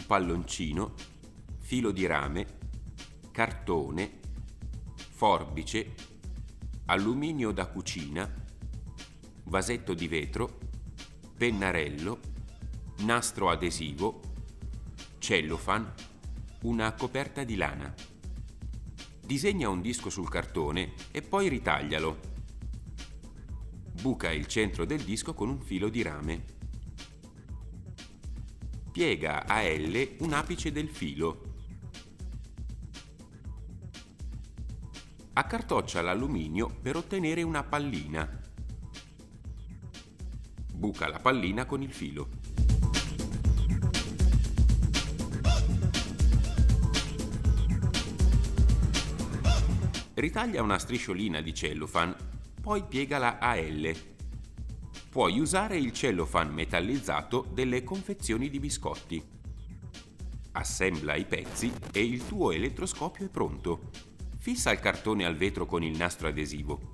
palloncino, filo di rame, cartone, forbice, alluminio da cucina, vasetto di vetro, pennarello, nastro adesivo, cellophane, una coperta di lana. Disegna un disco sul cartone e poi ritaglialo. Buca il centro del disco con un filo di rame. Piega a L un apice del filo. Accartoccia l'alluminio per ottenere una pallina. Buca la pallina con il filo. Ritaglia una strisciolina di cellophane, poi piegala a L. Puoi usare il cellophane metallizzato delle confezioni di biscotti. Assembla i pezzi e il tuo elettroscopio è pronto. Fissa il cartone al vetro con il nastro adesivo.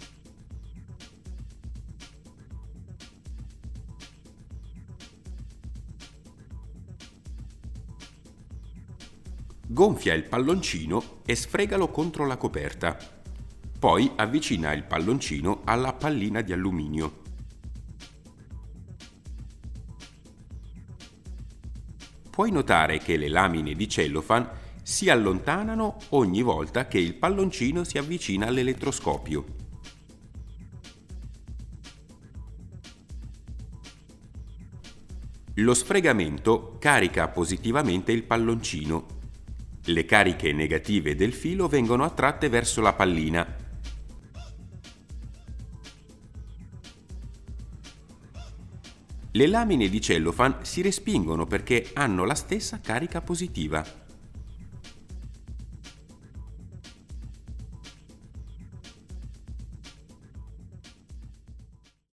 Gonfia il palloncino e sfregalo contro la coperta. Poi avvicina il palloncino alla pallina di alluminio. Puoi notare che le lamine di cellophane si allontanano ogni volta che il palloncino si avvicina all'elettroscopio. Lo sfregamento carica positivamente il palloncino. Le cariche negative del filo vengono attratte verso la pallina. Le lamine di cellophane si respingono perché hanno la stessa carica positiva.